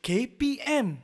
KPM.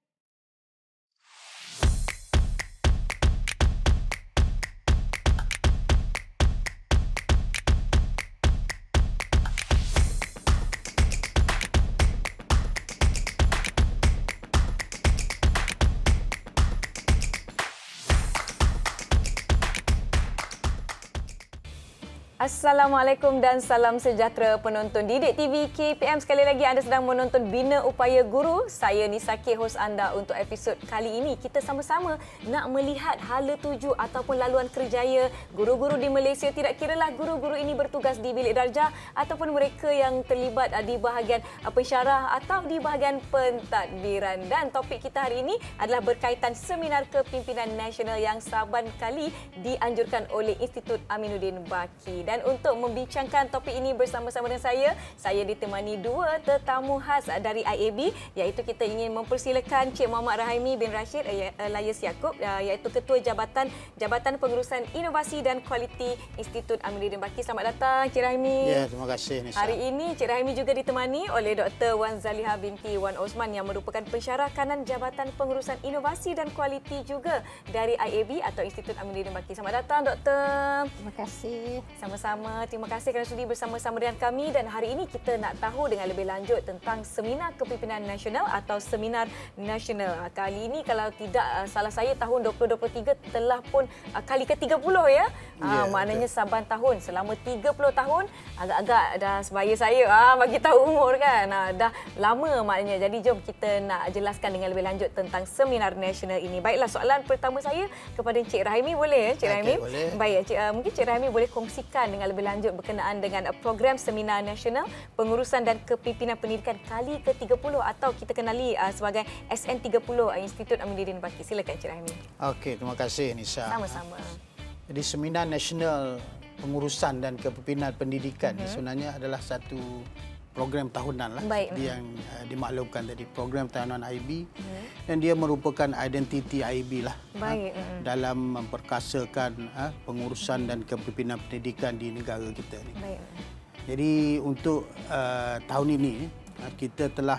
Assalamualaikum dan salam sejahtera penonton Didik TV KPM. Sekali lagi anda sedang menonton Bina Upaya Guru. Saya Nisa K, hos anda untuk episod kali ini. Kita sama-sama nak melihat hala tuju ataupun laluan kerjaya guru-guru di Malaysia. Tidak kiralah guru-guru ini bertugas di bilik darjah ataupun mereka yang terlibat di bahagian pensyarah atau di bahagian pentadbiran. Dan topik kita hari ini adalah berkaitan Seminar Kepimpinan Nasional yang saban kali dianjurkan oleh Institut Aminuddin Baki. Dan untuk membincangkan topik ini bersama-sama dengan saya ditemani dua tetamu khas dari IAB, iaitu kita ingin mempersilakan Cik Muhammad Rahaimi bin Rashid alias Yaakob, iaitu Ketua Jabatan Pengurusan Inovasi dan Kualiti Institut Aminuddin Baki. Selamat datang Cik Rahaimi. Ya, terima kasih Nisa. Hari ini Cik Rahaimi juga ditemani oleh Dr. Wan Zaliha binti Wan Osman yang merupakan pensyarah kanan Jabatan Pengurusan Inovasi dan Kualiti juga dari IAB atau Institut Aminuddin Baki. Selamat datang Doktor. Terima kasih. Sama-sama, terima kasih kerana sudi bersama-sama dengan kami. Dan hari ini kita nak tahu dengan lebih lanjut tentang Seminar Kepimpinan Nasional atau Seminar Nasional. Kali ini kalau tidak salah saya tahun 2023 telah pun kali ke-30 ya. Maknanya saban tahun selama 30 tahun, agak-agak dah sebaya saya bagi tahu umur kan. Dah lama maknanya. Jadi jom kita nak jelaskan dengan lebih lanjut tentang Seminar Nasional ini. Baiklah, soalan pertama saya kepada Encik Rahaimi, boleh ya Encik Rahaimi? Boleh. Baik, mungkin Encik Rahaimi boleh kongsikan dengan lebih lanjut berkenaan dengan program Seminar Nasional Pengurusan dan Kepimpinan Pendidikan kali ke-30 atau kita kenali sebagai SN30 Institut Aminuddin Baki. Silakan Encik Rahaimi. Okey, terima kasih Nisa. Sama-sama. Jadi Seminar Nasional Pengurusan dan Kepimpinan Pendidikan sebenarnya adalah satu program tahunan lah. Baik. Yang dimaklumkan tadi, program tahunan IB, dan dia merupakan identiti IB lah. Baik. Dalam memperkasakan pengurusan dan kepimpinan pendidikan di negara kita ni. Baik. Jadi untuk tahun ini kita telah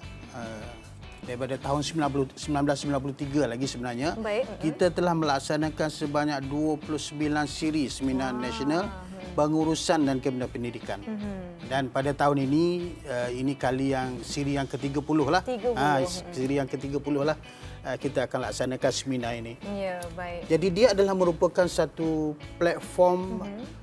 daripada tahun 1993 lagi sebenarnya, kita telah melaksanakan sebanyak 29 siri Seminar Nasional Pengurusan dan Kepimpinan Pendidikan. Dan pada tahun ini, ini siri yang ke-30 lah. Siri yang ke-30 lah kita akan laksanakan seminar ini. Ya, baik. Jadi dia adalah merupakan satu platform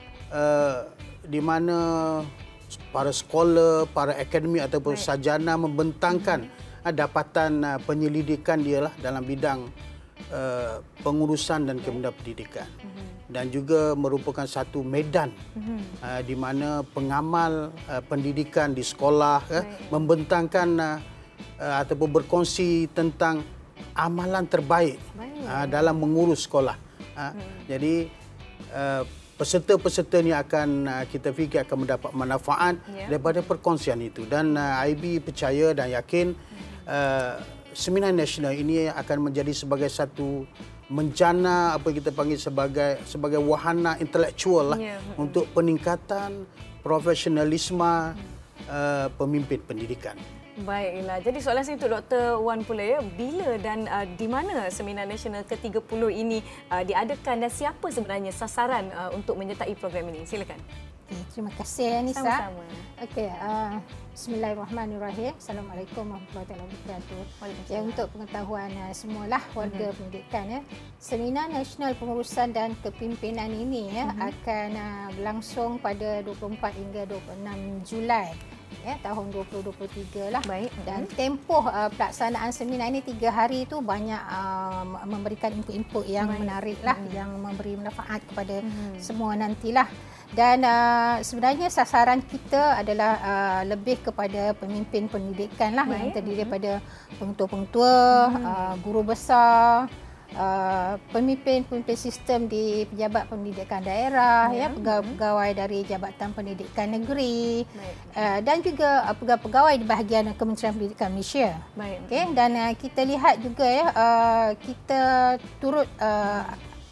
di mana para sekolah, para akademik ataupun sarjana membentangkan dapatan penyelidikan dia lah dalam bidang pengurusan dan kepimpinan pendidikan. Dan juga merupakan satu medan di mana pengamal pendidikan di sekolah membentangkan ataupun berkongsi tentang amalan terbaik dalam mengurus sekolah. Jadi peserta-peserta ni kita fikir akan mendapat manfaat daripada perkongsian itu. Dan IB percaya dan yakin Seminar Nasional ini akan menjadi sebagai satu menjana apa kita panggil sebagai wahana intelektual lah untuk peningkatan profesionalisme pemimpin pendidikan. Baiklah. Jadi soalan saya untuk Dr. Wan pula ya, bila dan di mana Seminar Nasional ke-30 ini diadakan dan siapa sebenarnya sasaran untuk menyertai program ini? Silakan. Terima kasih Nisa. Sama-sama. Okey, bismillahirrahmanirrahim. Assalamualaikum warahmatullahi wabarakatuh. Ya, untuk pengetahuan semualah warga pendidikan ya, Seminar Nasional Pengurusan dan Kepimpinan ini akan berlangsung pada 24 hingga 26 Julai. Ya, tahun 2023 lah. Baik. Dan tempoh pelaksanaan seminar ini 3 hari itu banyak memberikan input-input yang menarik lah, yang memberi manfaat kepada semua nantilah. Dan sebenarnya sasaran kita adalah lebih kepada pemimpin pendidikan lah, yang terdiri daripada pengetua-pengetua, guru besar, pemimpin-pemimpin sistem di pejabat pendidikan daerah, pegawai-pegawai dari Jabatan Pendidikan Negeri, dan juga pegawai-pegawai di bahagian Kementerian Pendidikan Malaysia. Okay? Dan kita lihat juga ya, kita turut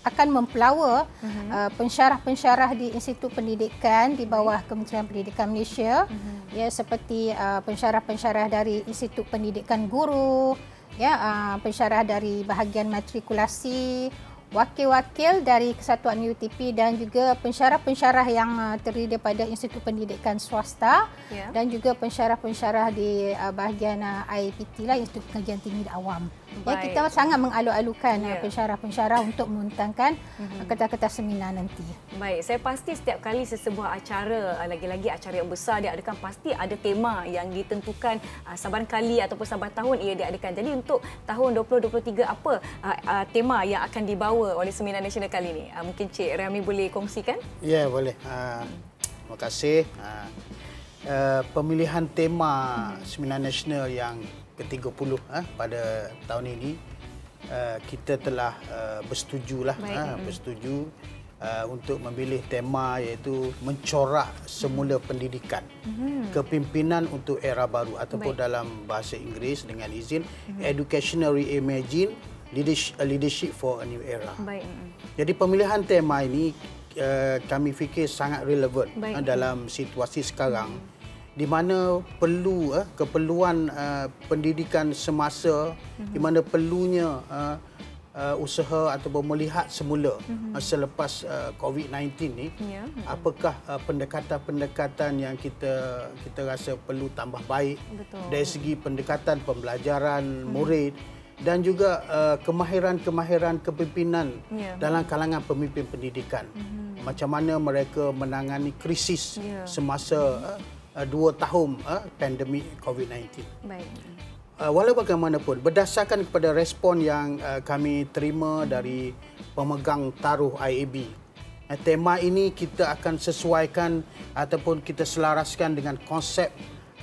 akan memplawa pensyarah-pensyarah di Institut Pendidikan di bawah Kementerian Pendidikan Malaysia, ya, seperti pensyarah-pensyarah dari Institut Pendidikan Guru, ya, pensyarah dari bahagian matrikulasi, wakil-wakil dari Kesatuan UTP dan juga pensyarah-pensyarah yang terdiri daripada Institut Pendidikan Swasta, dan juga pensyarah-pensyarah di bahagian IPT lah, Institut Pengajian Tinggi dan Awam. Ya, kita sangat mengalu-alukan pensyarah-pensyarah untuk membentangkan kertas-kertas seminar nanti. Baik, saya pasti setiap kali sesebuah acara, lagi-lagi acara yang besar diadakan, pasti ada tema yang ditentukan saban kali ataupun saban tahun ia diadakan. Jadi untuk tahun 2023 apa tema yang akan dibawa oleh seminar nasional kali ini? Mungkin Cik Rahmi boleh kongsikan? Ya, boleh. Terima kasih. Pemilihan tema seminar nasional yang ke-30 pada tahun ini, kita telah bersetujulah, bersetuju untuk memilih tema iaitu mencorak semula pendidikan, kepimpinan untuk era baru, ataupun dalam bahasa Inggeris dengan izin Educational Reimagine Leadership for a New Era. Jadi pemilihan tema ini kami fikir sangat relevan dalam situasi sekarang, di mana perlu keperluan pendidikan semasa, di mana perlunya usaha ataupun melihat semula selepas COVID-19 ni, apakah pendekatan-pendekatan yang kita rasa perlu tambah baik. Dari segi pendekatan pembelajaran murid dan juga kemahiran-kemahiran kepimpinan dalam kalangan pemimpin pendidikan. Macam mana mereka menangani krisis semasa 2 tahun pandemik COVID-19. Walau bagaimanapun, berdasarkan kepada respon yang kami terima dari pemegang taruh IAB, tema ini kita akan sesuaikan ataupun kita selaraskan dengan konsep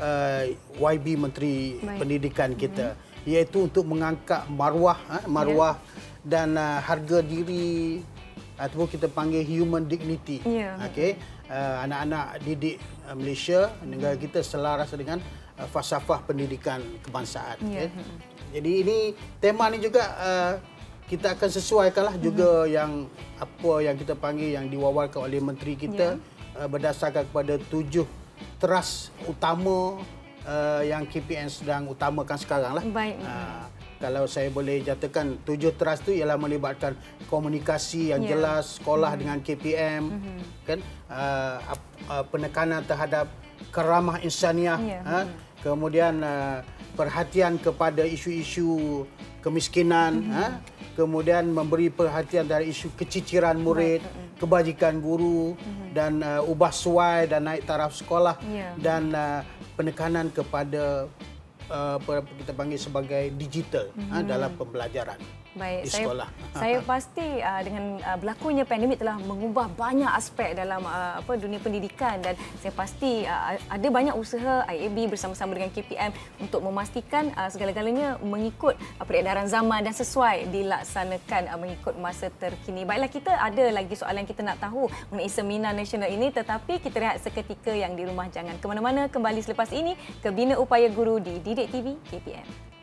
YB Menteri Pendidikan kita, iaitu untuk mengangkat maruah dan harga diri, ataupun kita panggil human dignity. Anak-anak didik Malaysia, negara kita selaras dengan falsafah pendidikan kebangsaan. Jadi ini tema ni juga kita akan sesuaikanlah juga yang apa yang kita panggil, yang diwawarkan oleh menteri kita, berdasarkan kepada 7 teras utama yang KPM sedang utamakan sekarang lah. Kalau saya boleh nyatakan, 7 teras itu ialah melibatkan komunikasi yang jelas, sekolah dengan KPM, kan, penekanan terhadap keramah insaniah, kemudian perhatian kepada isu-isu kemiskinan, kemudian memberi perhatian dari isu keciciran murid, kebajikan guru, dan ubah suai dan naik taraf sekolah, dan penekanan kepada kita panggil sebagai digital dalam pembelajaran di sekolah. Saya pasti dengan berlakunya pandemik telah mengubah banyak aspek dalam dunia pendidikan, dan saya pasti ada banyak usaha IAB bersama-sama dengan KPM untuk memastikan segala-galanya mengikut peredaran zaman dan sesuai dilaksanakan mengikut masa terkini. Baiklah, kita ada lagi soalan yang kita nak tahu mengenai seminar nasional ini, tetapi kita rehat seketika yang di rumah. Jangan ke mana-mana, kembali selepas ini ke Bina Upaya Guru di Didik TV KPM.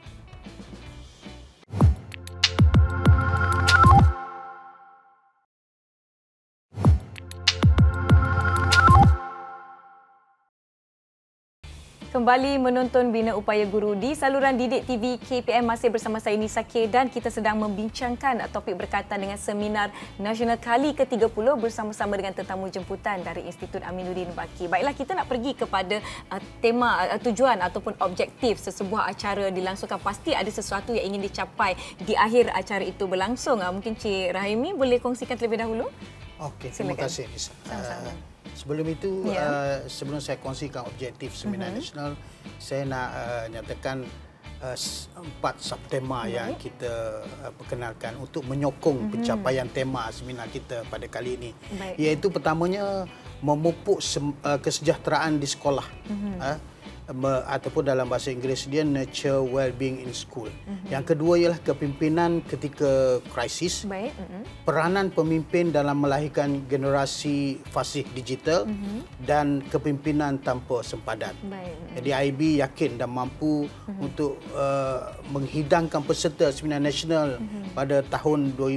Kembali menonton Bina Upaya Guru di saluran Didik TV KPM, masih bersama saya Nisa K, dan kita sedang membincangkan topik berkaitan dengan seminar nasional kali ke-30 bersama-sama dengan tetamu jemputan dari Institut Aminuddin Baki. Baiklah, kita nak pergi kepada tema, tujuan ataupun objektif sesebuah acara dilangsungkan. Pasti ada sesuatu yang ingin dicapai di akhir acara itu berlangsung. Mungkin Cik Rahimi boleh kongsikan terlebih dahulu? Okey, terima kasih Nisa. Sebelum itu, sebelum saya kongsikan objektif seminar nasional, saya nak nyatakan 4 subtema yang kita perkenalkan untuk menyokong pencapaian tema seminar kita pada kali ini. Iaitu pertamanya, memupuk kesejahteraan di sekolah. Ataupun dalam bahasa Inggeris dia nurture well-being in school. Yang kedua ialah kepimpinan ketika krisis. Peranan pemimpin dalam melahirkan generasi fasih digital dan kepimpinan tanpa sempadan. Jadi IAB yakin dan mampu untuk menghidangkan peserta seminar nasional pada tahun 2023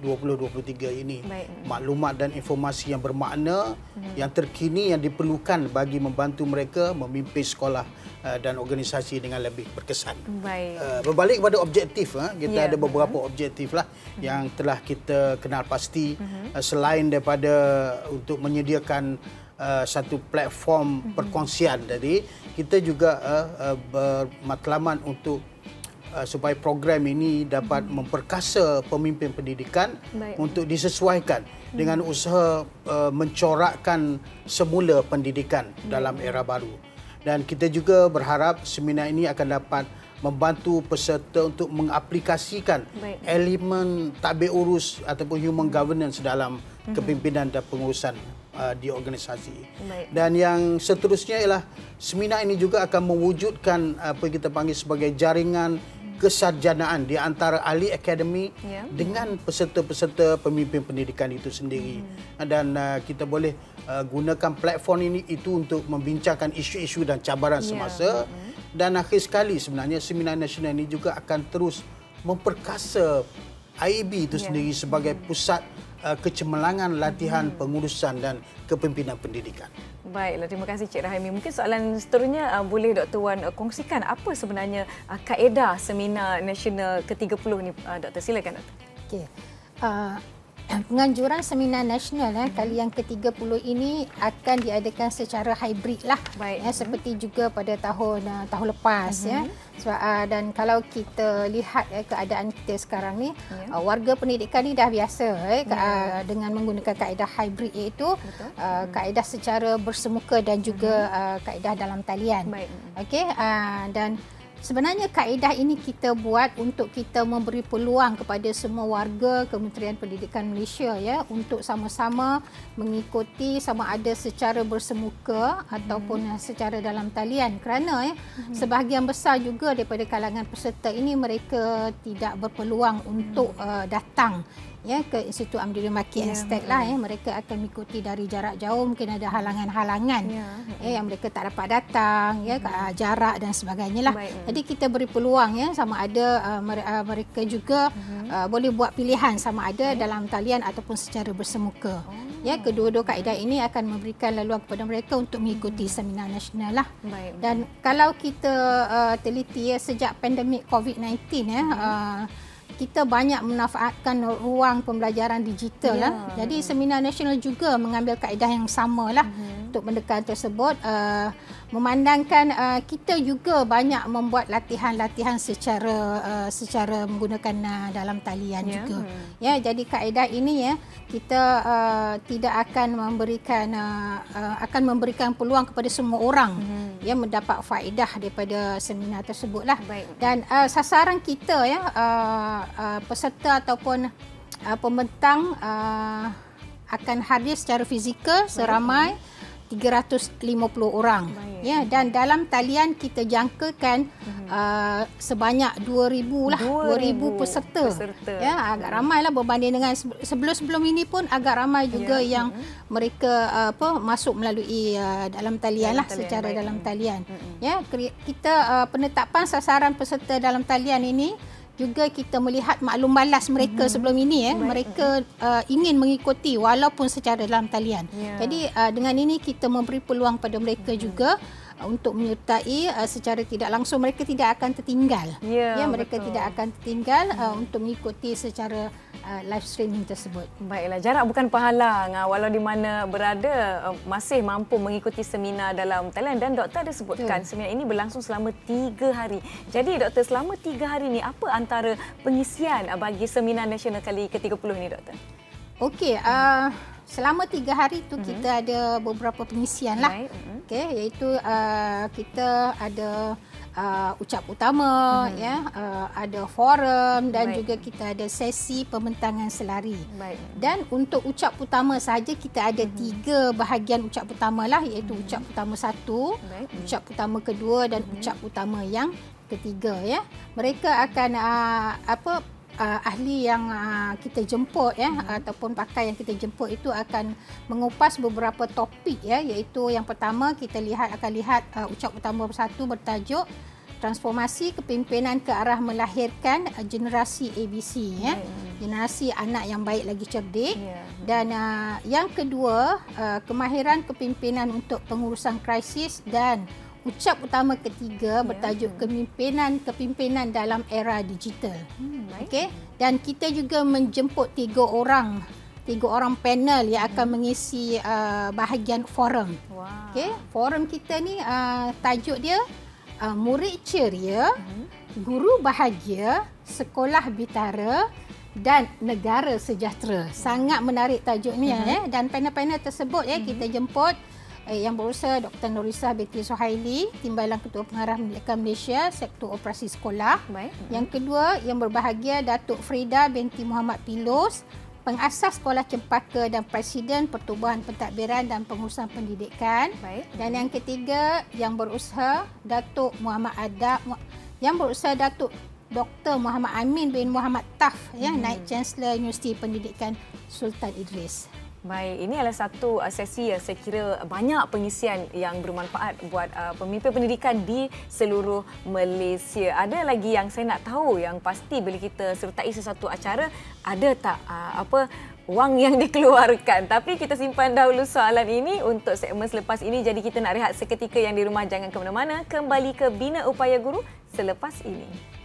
2023 ini. Maklumat dan informasi yang bermakna, yang terkini, yang diperlukan bagi membantu mereka memimpin sekolah dan organisasi dengan lebih berkesan. Berbalik kepada objektif, kita ada beberapa objektif lah yang telah kita kenal pasti. Selain daripada untuk menyediakan satu platform perkongsian tadi, kita juga bermatlamat untuk supaya program ini dapat memperkasa pemimpin pendidikan untuk disesuaikan dengan usaha mencorakkan semula pendidikan dalam era baru. Dan kita juga berharap seminar ini akan dapat membantu peserta untuk mengaplikasikan elemen tadbir urus ataupun human governance dalam kepimpinan dan pengurusan di organisasi. Dan yang seterusnya ialah seminar ini juga akan mewujudkan apa yang kita panggil sebagai jaringan kesarjanaan di antara ahli akademi dengan peserta-peserta pemimpin pendidikan itu sendiri. Dan kita boleh gunakan platform ini itu untuk membincangkan isu-isu dan cabaran semasa. Dan akhir sekali sebenarnya seminar nasional ini juga akan terus memperkasa IAB itu sendiri sebagai pusat kecemerlangan latihan pengurusan dan kepimpinan pendidikan. Baiklah, terima kasih Cik Rahimi. Mungkin soalan seterusnya boleh Dr. Wan kongsikan apa sebenarnya kaedah seminar nasional ke-30 ni, Dr. silakan Dr. Okey. Penganjuran seminar nasional kali yang ke-30 ini akan diadakan secara hybrid lah. Seperti juga pada tahun lepas dan kalau kita lihat keadaan kita sekarang ni, warga pendidikan ni dah biasa dengan menggunakan kaedah hybrid, iaitu kaedah secara bersemuka dan juga kaedah dalam talian. Okey, dan sebenarnya kaedah ini kita buat untuk kita memberi peluang kepada semua warga Kementerian Pendidikan Malaysia untuk sama-sama mengikuti sama ada secara bersemuka ataupun secara dalam talian, kerana sebahagian besar juga daripada kalangan peserta ini mereka tidak berpeluang untuk datang ke Institut Amdil Maki Instek lah. Mereka akan mengikuti dari jarak jauh, mungkin ada halangan-halangan yang mereka tak dapat datang, jarak dan sebagainya lah. Jadi kita beri peluang sama ada mereka juga boleh buat pilihan sama ada dalam talian ataupun secara bersemuka. Kedua-dua kaedah ini akan memberikan laluan kepada mereka untuk mengikuti seminar nasional lah. Dan kalau kita teliti sejak pandemik COVID-19 kita banyak memanfaatkan ruang pembelajaran digital Jadi seminar nasional juga mengambil kaedah yang sama lah untuk pendekatan tersebut, memandangkan kita juga banyak membuat latihan-latihan secara menggunakan dalam talian juga. Jadi kaedah ini kita tidak akan memberikan peluang kepada semua orang yang mendapat faedah daripada seminar tersebut lah. Dan sasaran kita peserta ataupun pembentang akan hadir secara fizikal seramai 350 orang. Dan dalam talian kita jangkakan sebanyak 2,000 lah, 2,000 peserta. Agak ramai lah berbanding dengan sebelum ini pun agak ramai juga yang mereka masuk melalui dalam talian lah, secara dalam talian. Kita penetapan sasaran peserta dalam talian ini juga kita melihat maklum balas mereka sebelum ini. Mereka ingin mengikuti walaupun secara dalam talian. Jadi dengan ini kita memberi peluang pada mereka juga untuk menyertai secara tidak langsung. Mereka tidak akan tertinggal. Mereka tidak akan tertinggal untuk mengikuti secara live streaming tersebut. Baiklah, jarak bukan penghalang. Walau di mana berada masih mampu mengikuti seminar dalam talian. Dan doktor ada sebutkan seminar ini berlangsung selama 3 hari. Jadi doktor, selama 3 hari ini apa antara pengisian bagi seminar nasional kali ke-30 ni doktor? Okey, selama 3 hari tu kita ada beberapa pengisian lah. Iaitu kita ada ucap utama, ada forum dan juga kita ada sesi pembentangan selari. Dan untuk ucap utama saja kita ada 3 bahagian ucap utama lah, iaitu ucap utama 1, ucap utama kedua dan ucap utama yang ketiga. Mereka akan ahli yang kita jemput ataupun pakar yang kita jemput itu akan mengupas beberapa topik, iaitu yang pertama kita akan lihat ucap utama 1 bertajuk transformasi kepimpinan ke arah melahirkan generasi ABC. generasi anak yang baik lagi cerdik. Dan yang kedua, kemahiran kepimpinan untuk pengurusan krisis, dan ucap utama ketiga bertajuk kepimpinan dalam era digital. Okey, dan kita juga menjemput tiga orang panel yang akan mengisi bahagian forum. Okey, forum kita ni tajuk dia murid ceria, guru bahagia, sekolah bitara dan negara sejahtera. Sangat menarik tajuk ni dan panel-panel tersebut kita jemput yang berusaha Dr. Norisah binti Suhaili, Timbalan Ketua Pengarah Pendidikan Malaysia, Sektor Operasi Sekolah. Yang kedua, yang berbahagia Datuk Frida binti Muhammad Pilus, Pengasas Sekolah Cempaka dan Presiden Pertubuhan Pentadbiran dan Pengurusan Pendidikan. Dan yang ketiga, yang berusaha Datuk Muhammad Adab, yang berusaha Datuk Dr. Muhammad Amin bin Muhammad Taf, Naib Chancellor Universiti Pendidikan Sultan Idris. Baik, ini adalah satu sesi yang saya kira banyak pengisian yang bermanfaat buat pemimpin pendidikan di seluruh Malaysia. Ada lagi yang saya nak tahu yang pasti bila kita sertai sesuatu acara, ada tak wang yang dikeluarkan? Tapi kita simpan dahulu soalan ini untuk segmen selepas ini. Jadi kita nak rehat seketika, yang di rumah jangan ke mana-mana. Kembali ke Bina Upaya Guru selepas ini.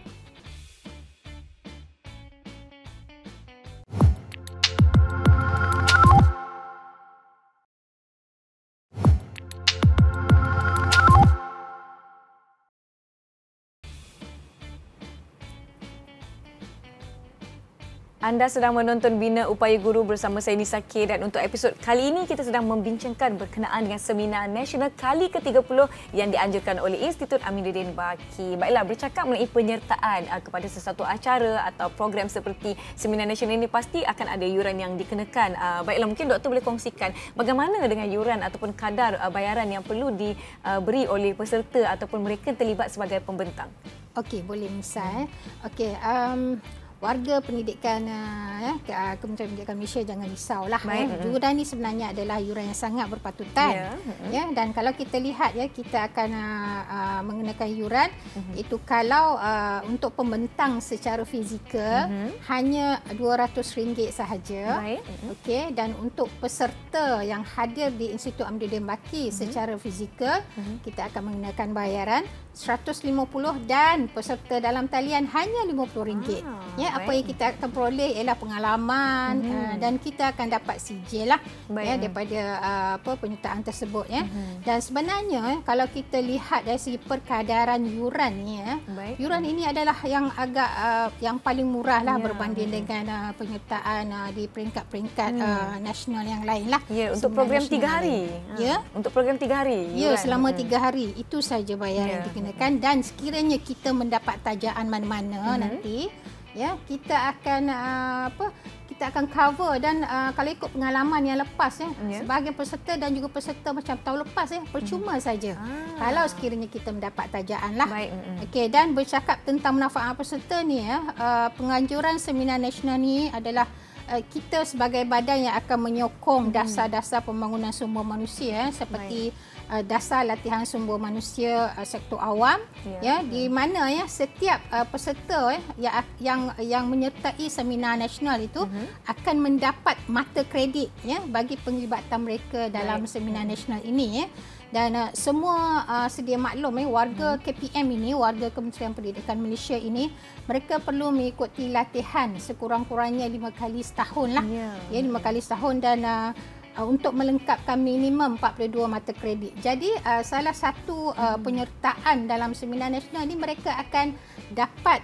Anda sedang menonton Bina Upaya Guru bersama saya Nisa K, dan untuk episod kali ini kita sedang membincangkan berkenaan dengan Seminar Nasional kali ke-30 yang dianjurkan oleh Institut Aminuddin Baki. Baiklah, bercakap mengenai penyertaan kepada sesuatu acara atau program seperti Seminar Nasional ini, pasti akan ada yuran yang dikenakan. Baiklah, mungkin doktor boleh kongsikan bagaimana dengan yuran ataupun kadar bayaran yang perlu diberi oleh peserta ataupun mereka yang terlibat sebagai pembentang. Okey, boleh misal. Okey, warga pendidikan Kementerian Pendidikan Malaysia jangan risaulah. Yuran ni sebenarnya adalah yuran yang sangat berpatutan. Dan kalau kita lihat kita akan mengenakan yuran itu kalau untuk pembentang secara fizikal hanya RM200 sahaja. Okey, dan untuk peserta yang hadir di Institut Aminuddin Baki secara fizikal kita akan mengenakan bayaran RM150 dan peserta dalam talian hanya RM50. Apa yang kita akan peroleh ialah pengalaman dan kita akan dapat sijil lah daripada penyertaan tersebut. Dan sebenarnya kalau kita lihat dari segi perkadaran yuran ni, yuran ini adalah yang agak yang paling murah lah berbanding dengan penyertaan di peringkat-peringkat nasional yang lain lah. Untuk program 3 hari. Untuk program 3 hari. Selama 3 hari itu saja bayaran yang dikenakan, dan sekiranya kita mendapat tajaan mana-mana nanti kita akan kita akan cover, dan kalau ikut pengalaman yang lepas sebahagian peserta dan juga peserta macam tahun lepas percuma saja kalau sekiranya kita mendapat tajaan lah. Okey, dan bercakap tentang manfaat peserta ni, penganjuran Seminar Nasional ni adalah kita sebagai badan yang akan menyokong dasar-dasar pembangunan sumber manusia seperti dasar latihan sumber manusia sektor awam, di mana setiap peserta yang menyertai Seminar Nasional itu akan mendapat mata kredit bagi penglibatan mereka dalam Seminar Nasional ini. Dan semua sedia maklum warga KPM ini, warga Kementerian Pendidikan Malaysia ini, mereka perlu mengikuti latihan sekurang-kurangnya 5 kali setahun lah. 5 kali setahun, dan untuk melengkapkan minimum 42 mata kredit. Jadi salah satu penyertaan dalam Seminar Nasional ini, mereka akan dapat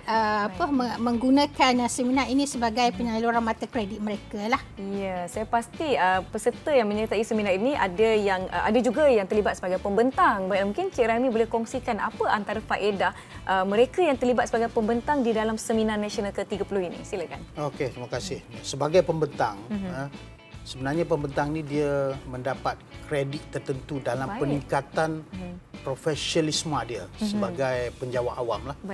menggunakan seminar ini sebagai penyaluran mata kredit mereka lah. Saya pasti peserta yang menyertai seminar ini ada juga yang terlibat sebagai pembentang. Baik, mungkin Cik Rahmi boleh kongsikan apa antara faedah mereka yang terlibat sebagai pembentang di dalam Seminar Nasional ke-30 ini. Silakan. Okey, terima kasih. Sebagai pembentang, sebenarnya pembentang ni dia mendapat kredit tertentu dalam peningkatan profesionalisme dia sebagai penjawat awam lah.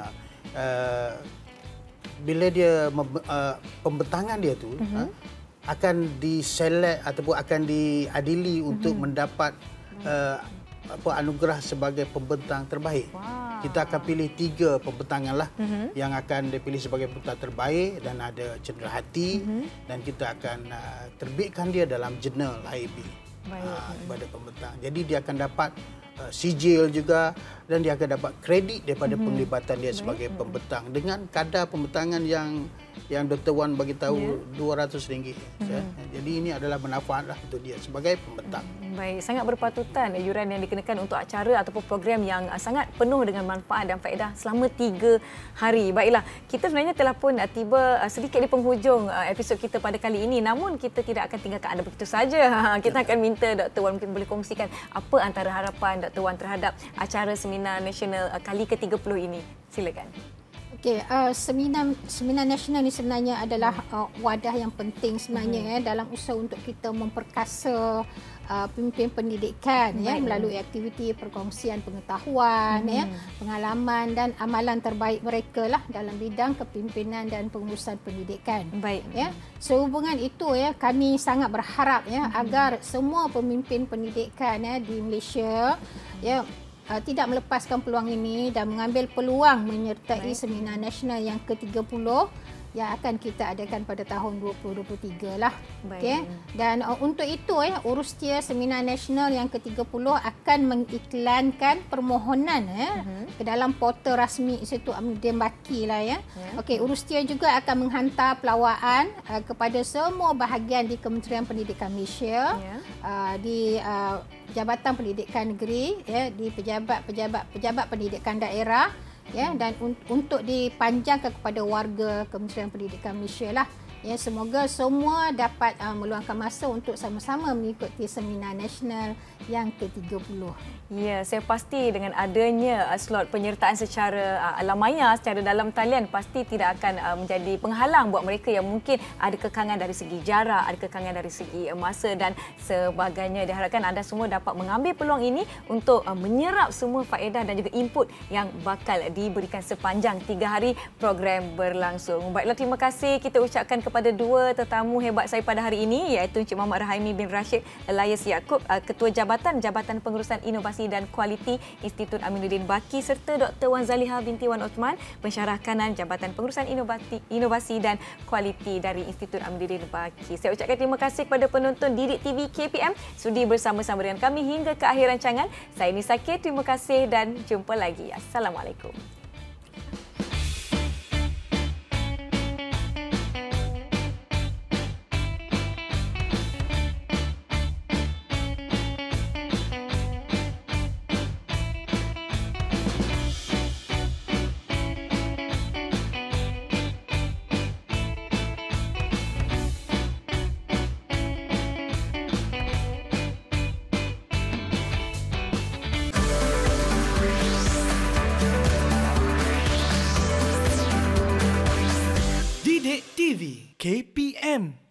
Bila dia pembentangan dia tu akan diselect ataupun akan diadili untuk mendapat anugerah sebagai pembentang terbaik. Kita akan pilih 3 pembentangan lah yang akan dipilih sebagai pembentang terbaik dan ada cenderahati dan kita akan terbitkan dia dalam jurnal IAB kepada pembentang. Jadi dia akan dapat sijil juga dan dia akan dapat kredit daripada penglibatan dia sebagai pembentang dengan kadar pembentangan yang Dr. Wan bagi tahu RM200. Jadi ini adalah manfaatlah untuk dia sebagai pembentang. Baik, sangat berpatutan yuran yang dikenakan untuk acara ataupun program yang sangat penuh dengan manfaat dan faedah selama 3 hari. Baiklah, kita sebenarnya telah pun tiba sedikit di penghujung episod kita pada kali ini. Namun kita tidak akan tinggalkan anda begitu saja. Kita akan minta Dr. Wan mungkin boleh kongsikan apa antara harapan Dr. Wan terhadap acara Seminar Nasional kali ke-30 ini. Silakan. Okey, seminar nasional ini sebenarnya adalah wadah yang penting sebenarnya dalam usaha untuk kita memperkasa pemimpin pendidikan melalui aktiviti perkongsian pengetahuan pengalaman dan amalan terbaik mereka lah dalam bidang kepimpinan dan pengurusan pendidikan. Baik. Sehubungan itu kami sangat berharap agar semua pemimpin pendidikan di Malaysia tidak melepaskan peluang ini dan mengambil peluang menyertai Seminar Nasional yang ke-30 yang akan kita adakan pada tahun 2023 lah. Okay. Dan untuk itu Urustia Seminar Nasional yang ke-30 akan mengiklankan permohonan ke dalam portal rasmi Institut Aminuddin Baki lah Okey, Urustia juga akan menghantar pelawaan kepada semua bahagian di Kementerian Pendidikan Malaysia, di Jabatan Pendidikan Negeri, di pejabat pendidikan daerah, dan untuk dipanjangkan kepada warga Kementerian Pendidikan Malaysia lah. Semoga semua dapat meluangkan masa untuk sama-sama mengikuti Seminar Nasional yang ke-30. Ya, saya pasti dengan adanya slot penyertaan secara alam maya, secara dalam talian pasti tidak akan menjadi penghalang buat mereka yang mungkin ada kekangan dari segi jarak, ada kekangan dari segi masa dan sebagainya. Diharapkan anda semua dapat mengambil peluang ini untuk menyerap semua faedah dan juga input yang bakal diberikan sepanjang 3 hari program berlangsung. Baiklah, terima kasih kita ucapkan kepada 2 tetamu hebat saya pada hari ini, iaitu Encik Muhammad Rahimi bin Rashid Elias Yaakob, Ketua Jabatan Pengurusan Inovasi dan Kualiti Institut Aminuddin Baki, serta Dr. Wan Zaliha binti Wan Osman, Pensyarah Kanan Jabatan Pengurusan Inovasi dan Kualiti dari Institut Aminuddin Baki. Saya ucapkan terima kasih kepada penonton Didik TV KPM sudi bersama-sama dengan kami hingga ke akhir rancangan. Saya Nisa K, terima kasih dan jumpa lagi. Assalamualaikum. Didik TV KPM.